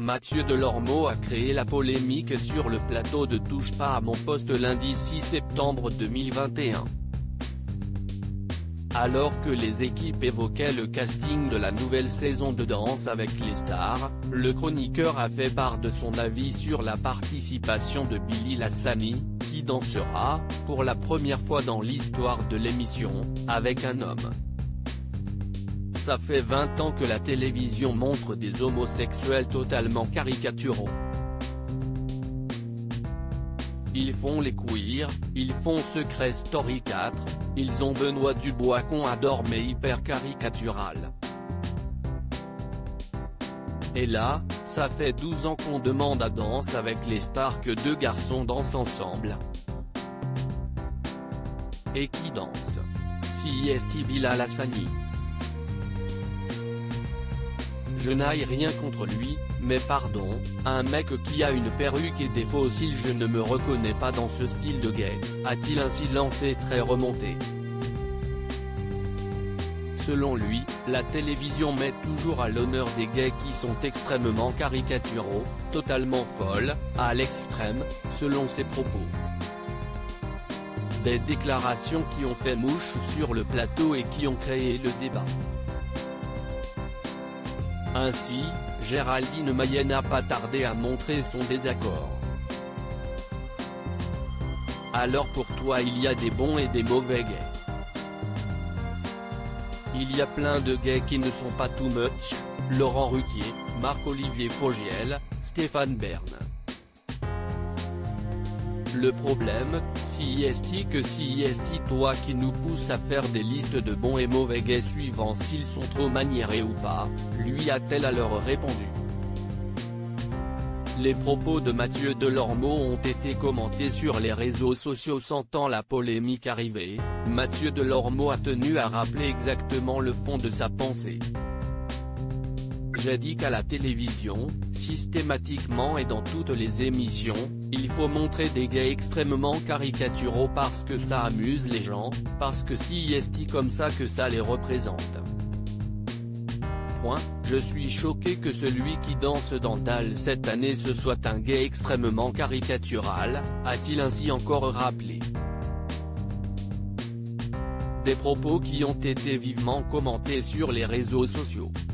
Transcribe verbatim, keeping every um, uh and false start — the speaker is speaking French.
Mathieu Delormeau a créé la polémique sur le plateau de Touche pas à mon poste lundi six septembre deux mille vingt et un. Alors que les équipes évoquaient le casting de la nouvelle saison de Danse avec les stars, le chroniqueur a fait part de son avis sur la participation de Billy Lassani, qui dansera, pour la première fois dans l'histoire de l'émission, avec un homme. Ça fait vingt ans que la télévision montre des homosexuels totalement caricaturaux. Ils font les queers, ils font Secret Story quatre, ils ont Benoît Dubois qu'on adore mais hyper caricatural. Et là, ça fait douze ans qu'on demande à Danse avec les stars que deux garçons dansent ensemble. Et qui danse? Si est Billy Lassani. Je n'ai rien contre lui, mais pardon, un mec qui a une perruque et des faux cils, je ne me reconnais pas dans ce style de gay, a-t-il ainsi lancé très remonté. Selon lui, la télévision met toujours à l'honneur des gays qui sont extrêmement caricaturaux, totalement folles, à l'extrême, selon ses propos. Des déclarations qui ont fait mouche sur le plateau et qui ont créé le débat. Ainsi, Géraldine Maillet n'a pas tardé à montrer son désaccord. Alors pour toi il y a des bons et des mauvais gays. Il y a plein de gays qui ne sont pas too much, Laurent Ruquier, Marc-Olivier Fogiel, Stéphane Bern. Le problème, si est que si est toi qui nous pousse à faire des listes de bons et mauvais gays suivant s'ils sont trop maniérés ou pas, lui a-t-elle alors répondu. Les propos de Mathieu Delormeau ont été commentés sur les réseaux sociaux. Sentant la polémique arriver, Mathieu Delormeau a tenu à rappeler exactement le fond de sa pensée. J'ai dit qu'à la télévision, systématiquement et dans toutes les émissions, il faut montrer des gays extrêmement caricaturaux parce que ça amuse les gens, parce que si est comme ça que ça les représente. Point. Je suis choqué que celui qui danse dans Dalle cette année ce soit un gay extrêmement caricatural, a-t-il ainsi encore rappelé. Des propos qui ont été vivement commentés sur les réseaux sociaux.